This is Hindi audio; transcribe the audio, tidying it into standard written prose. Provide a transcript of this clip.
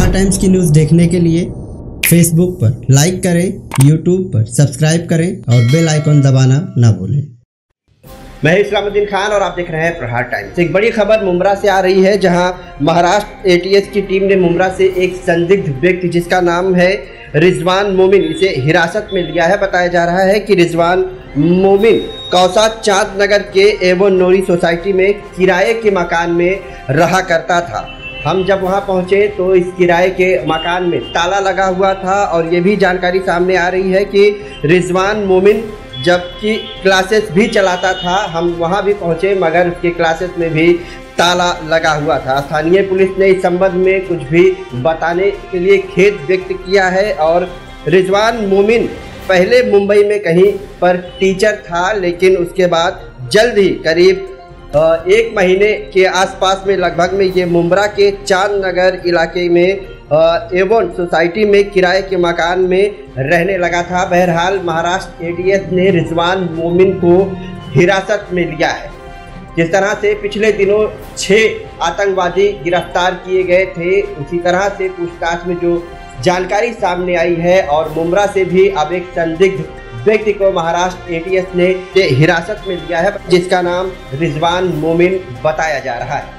प्रहार टाइम्स की न्यूज़ देखने के लिए फेसबुक पर लाइक करें, यूट्यूब पर सब्सक्राइब करें और बेल आइकन दबाना ना भूलें। मैं इस्लामुद्दीन खान और आप देख रहे हैं प्रहार टाइम्स। एक बड़ी खबर मुंब्रा से आ रही है, जहां महाराष्ट्र एटीएस की टीम ने मुंब्रा से एक संदिग्ध व्यक्ति जिसका नाम है रिजवान मोमिन, इसे हिरासत में लिया है। बताया जा रहा है कि रिजवान मोमिन कौसा चांद नगर के एवं नोरी सोसाइटी में किराए के मकान में रहा करता था। हम जब वहां पहुंचे तो इस किराए के मकान में ताला लगा हुआ था और ये भी जानकारी सामने आ रही है कि रिजवान मोमिन जबकि क्लासेस भी चलाता था। हम वहां भी पहुंचे मगर उसके क्लासेस में भी ताला लगा हुआ था। स्थानीय पुलिस ने इस संबंध में कुछ भी बताने के लिए खेद व्यक्त किया है। और रिजवान मोमिन पहले मुंबई में कहीं पर टीचर था, लेकिन उसके बाद जल्द ही करीब 1 महीने के आसपास में लगभग में ये मुंब्रा के चांद नगर इलाके में एवं सोसाइटी में किराए के मकान में रहने लगा था। बहरहाल महाराष्ट्र एटीएस ने रिजवान मोमिन को हिरासत में लिया है। जिस तरह से पिछले दिनों 6 आतंकवादी गिरफ्तार किए गए थे, उसी तरह से पूछताछ में जो जानकारी सामने आई है और मुंब्रा से भी अब एक संदिग्ध व्यक्ति को महाराष्ट्र एटीएस ने हिरासत में लिया है, जिसका नाम रिजवान मोमिन बताया जा रहा है।